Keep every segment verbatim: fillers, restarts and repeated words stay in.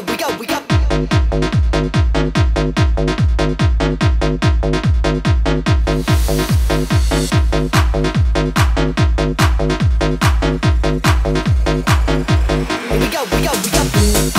we go, we go. Here we go, we go, we go.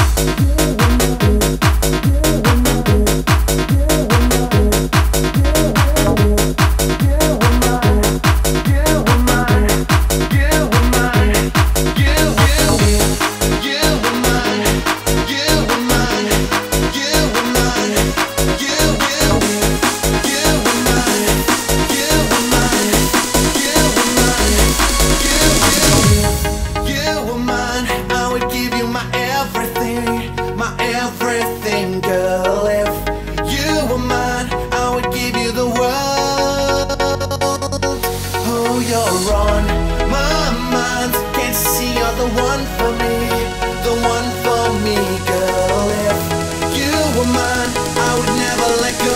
Everything, girl. If you were mine, I would give you the world. Oh, you're on my mind. Can't you see you're the one for me, the one for me, girl. If you were mine, I would never let go.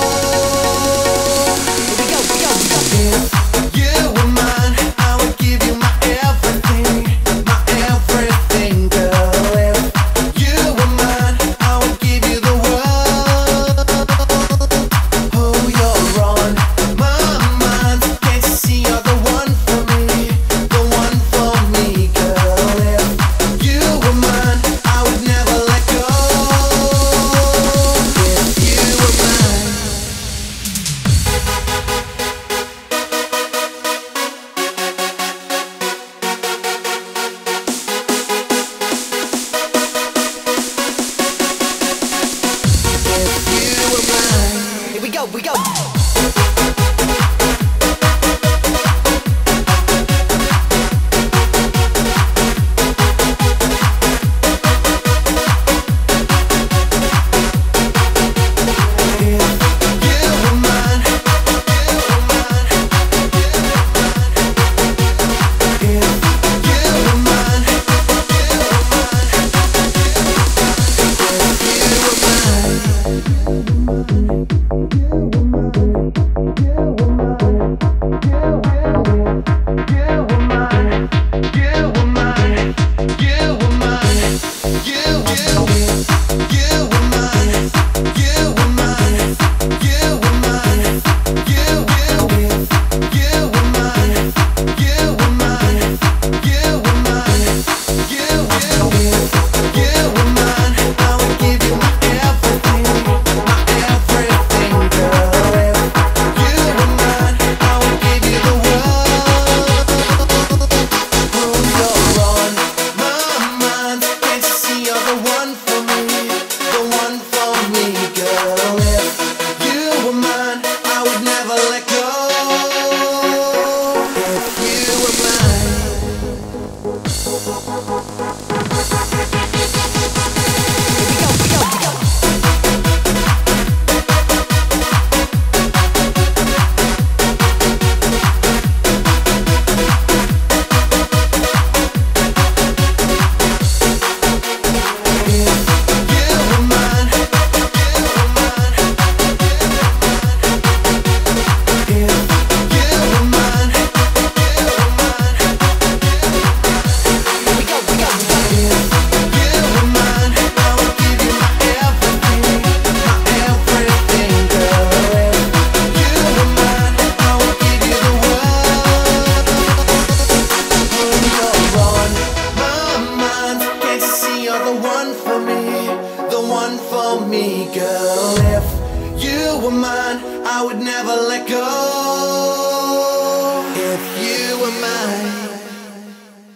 Here we go, we go, we go. If you were mine, I would give you my everything, my everything, girl. If you were mine, I would give you the world. Oh, you're on my mind. Can't you see you're the one for me, the one for me, girl. If you were mine, I would never let go. If you were mine. If you were mine. Here we go, we go. For me, girl, if you were mine, I would never let go.